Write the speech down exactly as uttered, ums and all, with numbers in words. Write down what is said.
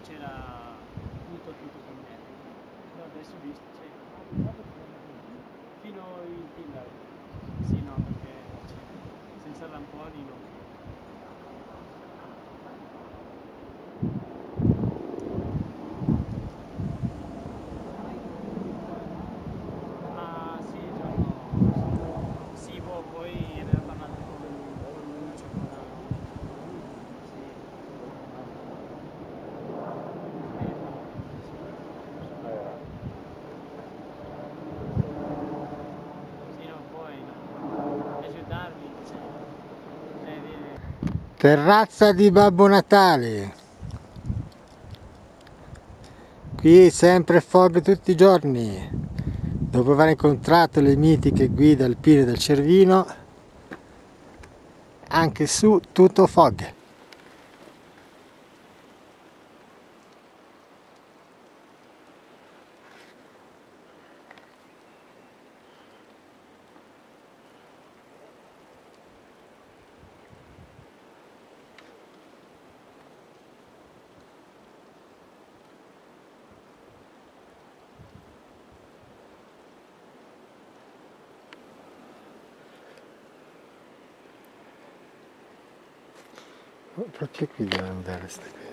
c'era tutto tutto con me. Però adesso ho visto, cioè, fino in Tinder. Sì, no, perché cioè, senza lamponi non. Ma sì, giorno. Sì, boh, poi aveva parlato con, con Lucio, con la. Sì. Sì, no, poi no. Aiutarmi, cioè, eh, viene. Terrazza di Babbo Natale. Qui sempre Fog tutti i giorni. Dopo aver incontrato le mitiche guide alpine del Cervino, anche su tutto Fog. Proprio qui devo andare sta cosa.